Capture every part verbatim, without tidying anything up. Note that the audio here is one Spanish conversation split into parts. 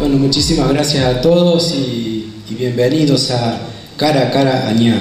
Bueno, muchísimas gracias a todos y, y bienvenidos a Cara a Cara Añá.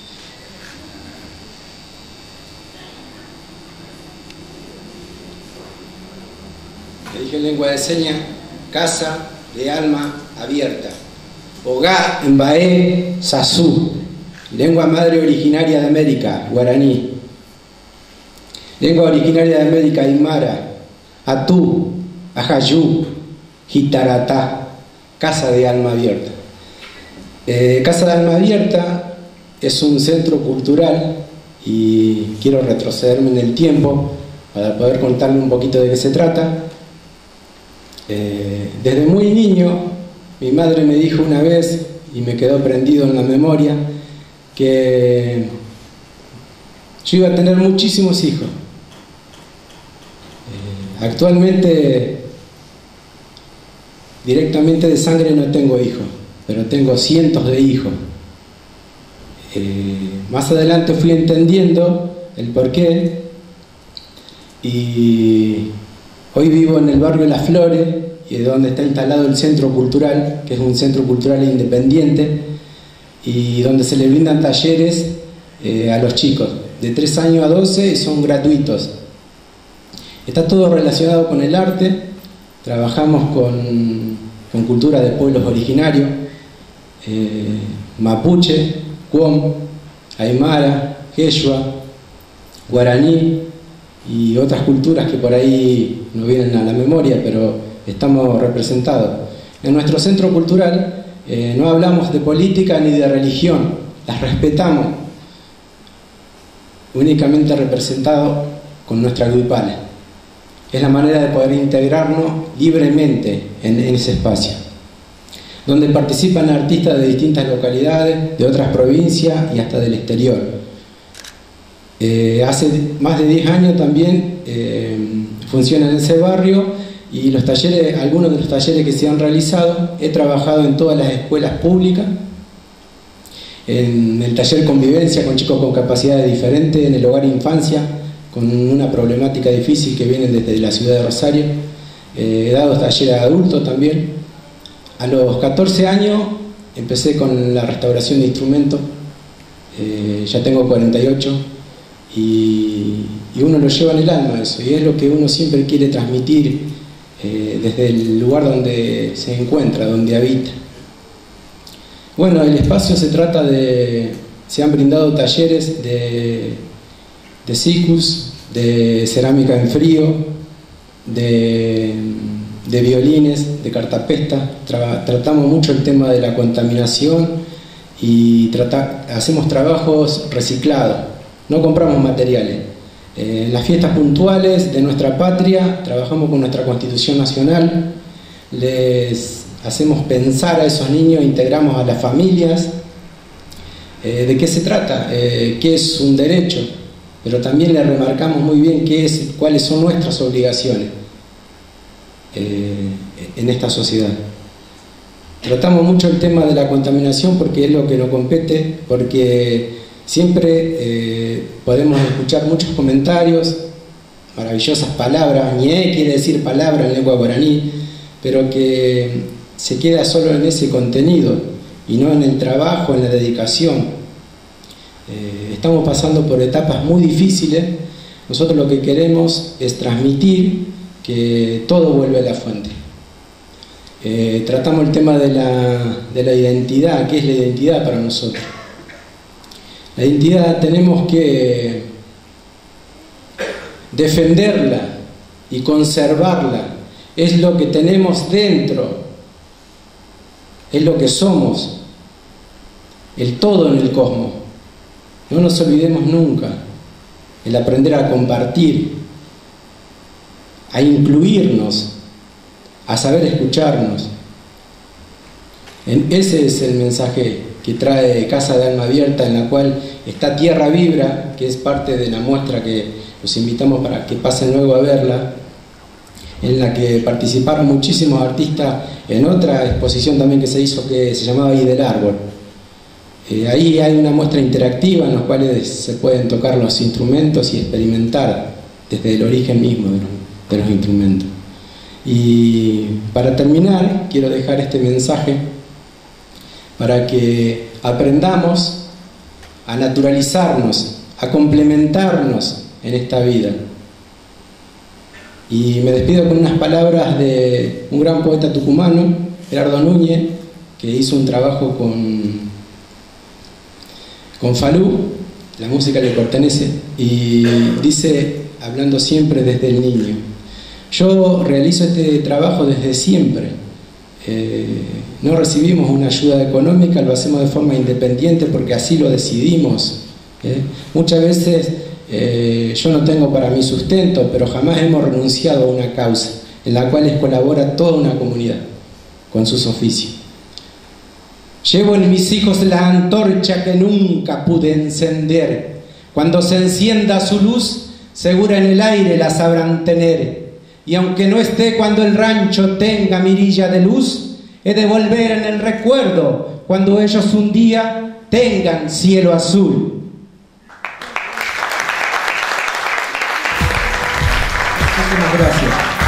Le dije en lengua de señas, casa de alma abierta. Ogá en Baé, Sazú, lengua madre originaria de América, guaraní. Lengua originaria de América, Aymara, Atú, Ajayú, Jitaratá, Casa de Alma Abierta. Eh, Casa de Alma Abierta es un centro cultural y quiero retrocederme en el tiempo para poder contarle un poquito de qué se trata. Eh, desde muy niño, mi madre me dijo una vez, y me quedó prendido en la memoria, que yo iba a tener muchísimos hijos. Eh, actualmente, directamente de sangre no tengo hijos, pero tengo cientos de hijos. Eh, más adelante fui entendiendo el porqué y hoy vivo en el barrio Las Flores, y es donde está instalado el Centro Cultural, que es un centro cultural independiente y donde se le brindan talleres eh, a los chicos de tres años a doce y son gratuitos. Está todo relacionado con el arte. Trabajamos con, con cultura de pueblos originarios, eh, mapuche, cuom, aymara, quechua, guaraní y otras culturas que por ahí no vienen a la memoria, pero estamos representados. En nuestro centro cultural eh, no hablamos de política ni de religión, las respetamos, únicamente representados con nuestra grupal. Es la manera de poder integrarnos libremente en, en ese espacio, donde participan artistas de distintas localidades, de otras provincias y hasta del exterior. Eh, hace más de diez años también eh, funciona en ese barrio, y los talleres, algunos de los talleres que se han realizado, he trabajado en todas las escuelas públicas, en el taller convivencia con chicos con capacidades diferentes, en el hogar infancia, con una problemática difícil que vienen desde la ciudad de Rosario. Eh, he dado talleres a adultos también. A los catorce años empecé con la restauración de instrumentos, eh, ya tengo cuarenta y ocho, y, y uno lo lleva en el alma eso, y es lo que uno siempre quiere transmitir eh, desde el lugar donde se encuentra, donde habita. Bueno, el espacio se trata de, se han brindado talleres de de sikus, de cerámica en frío, de, de violines, de cartapesta. Tra, tratamos mucho el tema de la contaminación y trata, hacemos trabajos reciclados, no compramos materiales. Eh, en las fiestas puntuales de nuestra patria trabajamos con nuestra Constitución Nacional, les hacemos pensar a esos niños, integramos a las familias. Eh, ¿De qué se trata? Eh, ¿Qué es un derecho? Pero también le remarcamos muy bien qué es, cuáles son nuestras obligaciones eh, en esta sociedad. Tratamos mucho el tema de la contaminación porque es lo que nos compete, porque siempre eh, podemos escuchar muchos comentarios, maravillosas palabras, ñe quiere decir palabra en lengua guaraní, pero que se queda solo en ese contenido y no en el trabajo, en la dedicación. Eh, estamos pasando por etapas muy difíciles. Nosotros lo que queremos es transmitir que todo vuelve a la fuente. Eh, tratamos el tema de la, de la identidad. ¿Qué es la identidad para nosotros? La identidad tenemos que defenderla y conservarla. Es lo que tenemos dentro, es lo que somos, el todo en el cosmos. No nos olvidemos nunca el aprender a compartir, a incluirnos, a saber escucharnos. Ese es el mensaje que trae Casa de Alma Abierta, en la cual está Tierra Vibra, que es parte de la muestra que los invitamos para que pasen luego a verla, en la que participaron muchísimos artistas en otra exposición también que se hizo, que se llamaba I del Árbol. Eh, ahí hay una muestra interactiva en la cual se pueden tocar los instrumentos y experimentar desde el origen mismo de los, de los instrumentos. Y para terminar, quiero dejar este mensaje para que aprendamos a naturalizarnos, a complementarnos en esta vida. Y me despido con unas palabras de un gran poeta tucumano, Gerardo Núñez, que hizo un trabajo con, con Falú, la música le pertenece, y dice, hablando siempre desde el niño: yo realizo este trabajo desde siempre, eh, no recibimos una ayuda económica, lo hacemos de forma independiente porque así lo decidimos. ¿eh? Muchas veces eh, yo no tengo para mi sustento, pero jamás hemos renunciado a una causa en la cual colabora toda una comunidad con sus oficios. Llevo en mis hijos la antorcha que nunca pude encender. Cuando se encienda su luz, segura en el aire la sabrán tener. Y aunque no esté cuando el rancho tenga mirilla de luz, he de volver en el recuerdo cuando ellos un día tengan cielo azul. Muchísimas gracias.